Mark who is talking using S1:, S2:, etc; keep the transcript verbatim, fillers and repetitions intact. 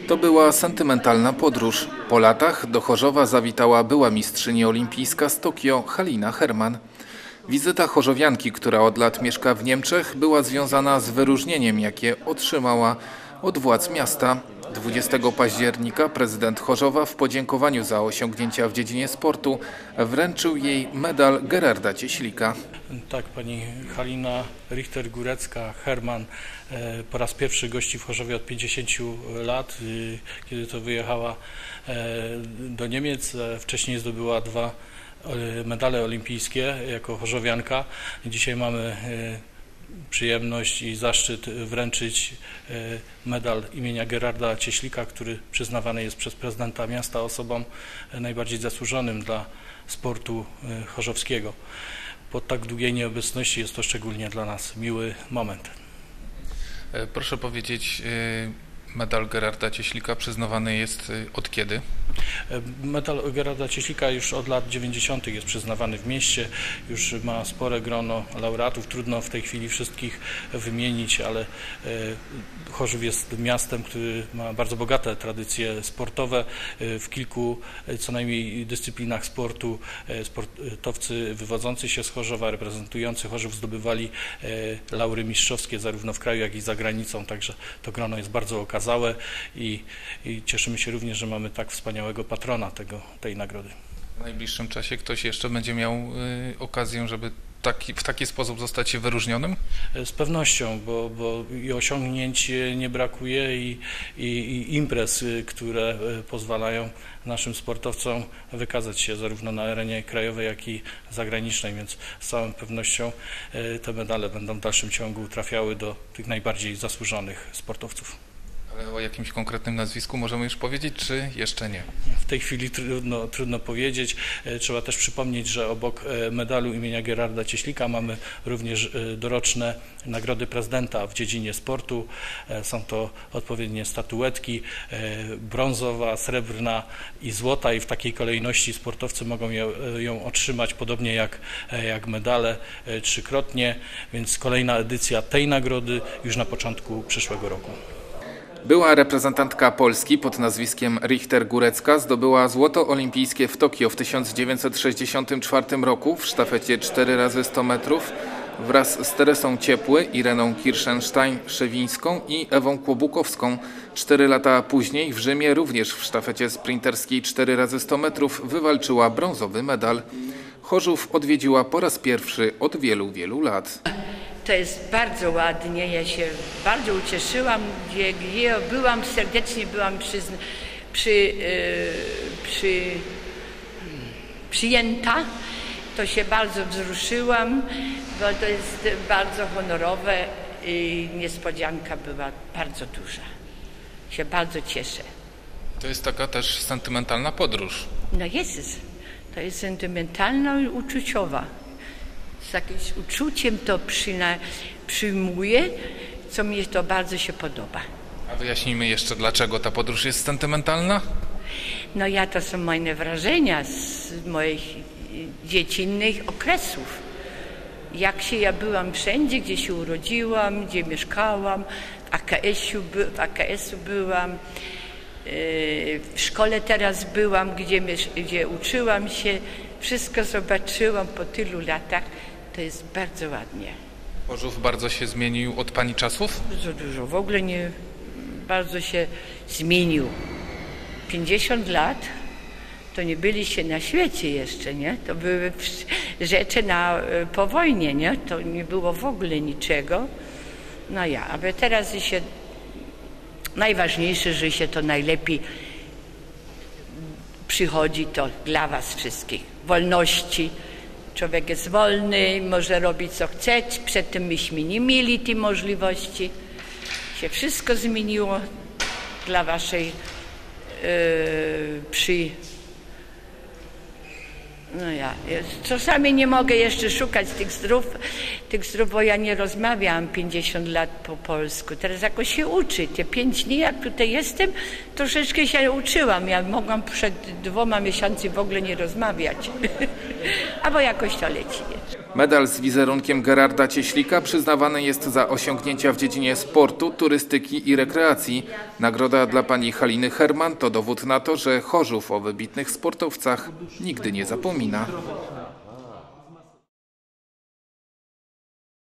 S1: To była sentymentalna podróż. Po latach do Chorzowa zawitała była mistrzyni olimpijska z Tokio Halina Herman. Wizyta chorzowianki, która od lat mieszka w Niemczech, była związana z wyróżnieniem, jakie otrzymała od władz miasta. dwudziestego października prezydent Chorzowa w podziękowaniu za osiągnięcia w dziedzinie sportu wręczył jej medal Gerarda Cieślika.
S2: Tak, pani Halina Richter-Górecka-Herman po raz pierwszy gości w Chorzowie od pięćdziesięciu lat, kiedy to wyjechała do Niemiec. Wcześniej zdobyła dwa medale olimpijskie jako chorzowianka. Dzisiaj mamy przyjemność i zaszczyt wręczyć medal imienia Gerarda Cieślika, który przyznawany jest przez prezydenta miasta osobom najbardziej zasłużonym dla sportu chorzowskiego. Po tak długiej nieobecności jest to szczególnie dla nas miły moment.
S1: Proszę powiedzieć, medal Gerarda Cieślika przyznawany jest od kiedy?
S2: Medal Gerarda Cieślika już od lat dziewięćdziesiątych jest przyznawany w mieście, już ma spore grono laureatów, trudno w tej chwili wszystkich wymienić, ale Chorzów jest miastem, który ma bardzo bogate tradycje sportowe. W kilku co najmniej dyscyplinach sportu sportowcy wywodzący się z Chorzowa, reprezentujący Chorzów zdobywali laury mistrzowskie zarówno w kraju, jak i za granicą, także to grono jest bardzo okazałe i, i cieszymy się również, że mamy tak wspaniałego patrona tego, tej nagrody.
S1: W najbliższym czasie ktoś jeszcze będzie miał y, okazję, żeby taki, w taki sposób zostać wyróżnionym?
S2: Z pewnością, bo, bo i osiągnięć nie brakuje i, i, i imprez, które pozwalają naszym sportowcom wykazać się zarówno na arenie krajowej, jak i zagranicznej, więc z całą pewnością te medale będą w dalszym ciągu trafiały do tych najbardziej zasłużonych sportowców.
S1: Ale o jakimś konkretnym nazwisku możemy już powiedzieć, czy jeszcze nie?
S2: W tej chwili trudno, trudno powiedzieć. Trzeba też przypomnieć, że obok medalu imienia Gerarda Cieślika mamy również doroczne nagrody prezydenta w dziedzinie sportu. Są to odpowiednie statuetki, brązowa, srebrna i złota, i w takiej kolejności sportowcy mogą ją, ją otrzymać, podobnie jak, jak medale, trzykrotnie, więc kolejna edycja tej nagrody już na początku przyszłego roku.
S1: Była reprezentantka Polski pod nazwiskiem Richter-Górecka zdobyła złoto olimpijskie w Tokio w tysiąc dziewięćset sześćdziesiątym czwartym roku w sztafecie cztery razy sto metrów wraz z Teresą Ciepły, Ireną Kirschenstein-Szewińską i Ewą Kłobukowską. Cztery lata później w Rzymie również w sztafecie sprinterskiej cztery razy sto metrów wywalczyła brązowy medal. Chorzów odwiedziła po raz pierwszy od wielu, wielu lat.
S3: To jest bardzo ładnie, ja się bardzo ucieszyłam, gdzie, gdzie byłam, serdecznie byłam przy, przy, yy, przy, przyjęta, to się bardzo wzruszyłam, bo to jest bardzo honorowe i niespodzianka była bardzo duża. Się bardzo cieszę.
S1: To jest taka też sentymentalna podróż.
S3: No jest, to jest sentymentalna i uczuciowa. Z jakimś uczuciem to przyna, przyjmuję, co mi to bardzo się podoba.
S1: A wyjaśnijmy jeszcze, dlaczego ta podróż jest sentymentalna?
S3: No ja to są moje wrażenia z moich dziecinnych okresów. Jak się ja byłam wszędzie, gdzie się urodziłam, gdzie mieszkałam, w A K S-u, w A K S-u byłam, w szkole teraz byłam, gdzie, gdzie uczyłam się, wszystko zobaczyłam po tylu latach. To jest bardzo ładnie.
S1: Chorzów bardzo się zmienił od pani czasów?
S3: Bardzo dużo, w ogóle nie, bardzo się zmienił. pięćdziesiąt lat to nie byliście na świecie jeszcze, nie? To były rzeczy na, po wojnie, nie? To nie było w ogóle niczego. No ja, ale teraz się, najważniejsze, że się to najlepiej przychodzi to dla was wszystkich. Wolności. Człowiek jest wolny, może robić co chce. Przedtem myśmy nie mieli tej możliwości. Się wszystko zmieniło dla waszej yy, przy... No ja czasami nie mogę jeszcze szukać tych zdrów, tych zdrów, bo ja nie rozmawiałam pięćdziesiąt lat po polsku. Teraz jakoś się uczy. Te pięć dni, jak tutaj jestem, troszeczkę się uczyłam. Ja mogłam przed dwoma miesiącami w ogóle nie rozmawiać. Albo jakoś to leci.
S1: Medal z wizerunkiem Gerarda Cieślika przyznawany jest za osiągnięcia w dziedzinie sportu, turystyki i rekreacji. Nagroda dla pani Haliny Herman to dowód na to, że Chorzów o wybitnych sportowcach nigdy nie zapomina.